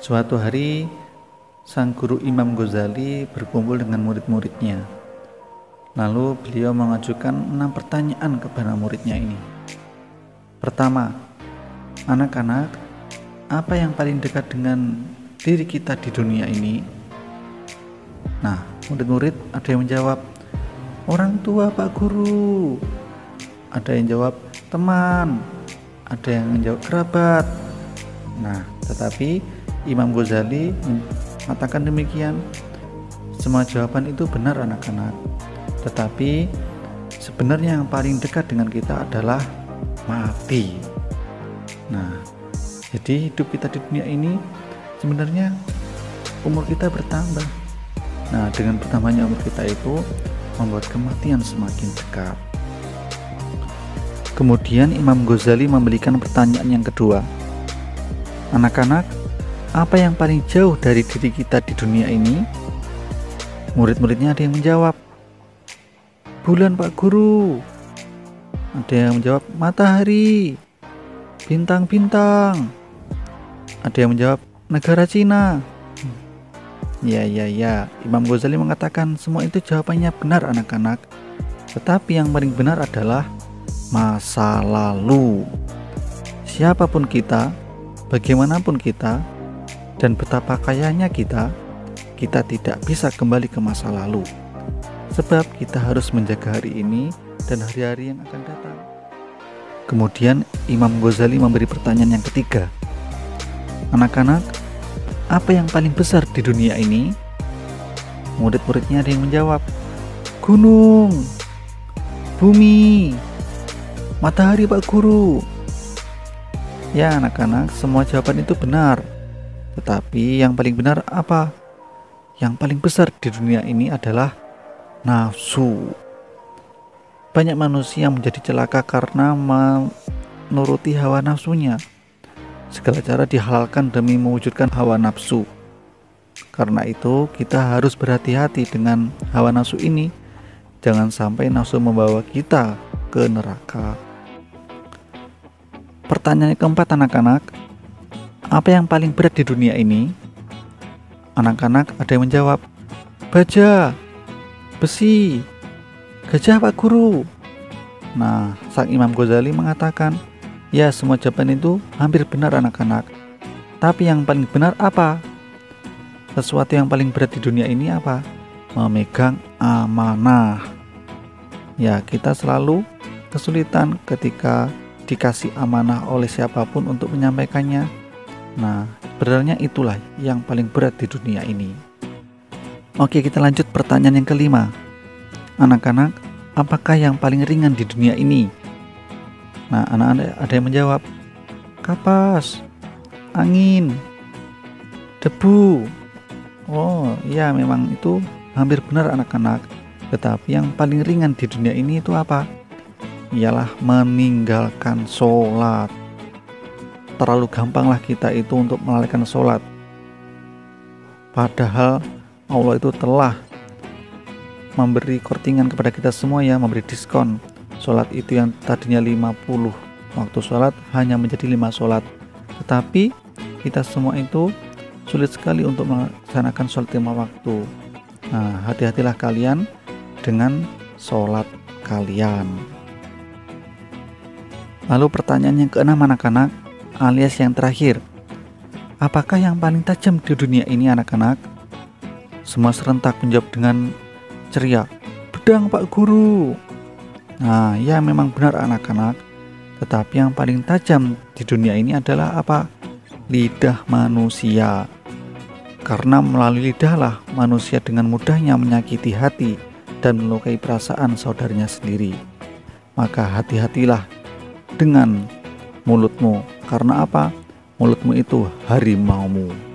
Suatu hari, sang guru Imam Ghazali berkumpul dengan murid-muridnya. Lalu beliau mengajukan 6 pertanyaan kepada muridnya ini. Pertama, anak-anak, apa yang paling dekat dengan diri kita di dunia ini? Nah, murid-murid ada yang menjawab, orang tua Pak Guru. Ada yang jawab, teman. Ada yang menjawab, kerabat. Nah, tetapi Imam Ghazali mengatakan demikian, semua jawaban itu benar anak-anak, tetapi sebenarnya yang paling dekat dengan kita adalah mati. Nah, jadi hidup kita di dunia ini sebenarnya umur kita bertambah. Nah, dengan bertambahnya umur kita itu membuat kematian semakin dekat. Kemudian Imam Ghazali memberikan pertanyaan yang kedua. Anak-anak, apa yang paling jauh dari diri kita di dunia ini? Murid-muridnya ada yang menjawab, bulan Pak Guru. Ada yang menjawab, matahari, bintang-bintang. Ada yang menjawab, negara Cina. Ya, Imam Ghazali mengatakan semua itu jawabannya benar anak-anak. Tetapi yang paling benar adalah masa lalu. Siapapun kita, bagaimanapun kita, dan betapa kayanya kita tidak bisa kembali ke masa lalu. Sebab kita harus menjaga hari ini dan hari-hari yang akan datang. Kemudian Imam Ghazali memberi pertanyaan yang ketiga. Anak-anak, apa yang paling besar di dunia ini? Murid-muridnya ada yang menjawab, gunung, bumi, matahari Pak Guru. Ya anak-anak, semua jawaban itu benar. Tetapi yang paling benar apa? Yang paling besar di dunia ini adalah nafsu. Banyak manusia menjadi celaka karena menuruti hawa nafsunya. Segala cara dihalalkan demi mewujudkan hawa nafsu. Karena itu kita harus berhati-hati dengan hawa nafsu ini. Jangan sampai nafsu membawa kita ke neraka. Pertanyaan keempat anak-anak, apa yang paling berat di dunia ini? Anak-anak ada yang menjawab, baja, besi, gajah Pak Guru. Nah, sang Imam Ghazali mengatakan, ya semua jawaban itu hampir benar anak-anak. Tapi yang paling benar apa? Sesuatu yang paling berat di dunia ini apa? Memegang amanah. Ya, kita selalu kesulitan ketika dikasih amanah oleh siapapun untuk menyampaikannya. Nah, sebenarnya itulah yang paling berat di dunia ini. Oke, kita lanjut pertanyaan yang kelima. Anak-anak, apakah yang paling ringan di dunia ini? Nah, anak-anak ada yang menjawab, kapas, angin, debu. Oh, ya memang itu hampir benar anak-anak. Tetapi yang paling ringan di dunia ini itu apa? Ialah meninggalkan sholat. Terlalu gampanglah kita itu untuk melalaikan sholat. Padahal Allah itu telah memberi kortingan kepada kita semua ya, memberi diskon. Sholat itu yang tadinya 50 waktu sholat hanya menjadi 5 sholat. Tetapi kita semua itu sulit sekali untuk melaksanakan sholat 5 waktu. Nah, hati-hatilah kalian dengan sholat kalian. Lalu pertanyaan yang keenam anak-anak, alias yang terakhir, apakah yang paling tajam di dunia ini anak-anak? Semua serentak menjawab dengan ceria, pedang Pak Guru. Nah, ya memang benar anak-anak. Tetapi yang paling tajam di dunia ini adalah apa? Lidah manusia. Karena melalui lidahlah manusia dengan mudahnya menyakiti hati dan melukai perasaan saudaranya sendiri. Maka hati-hatilah dengan mulutmu. Karena apa? Mulutmu itu harimaumu.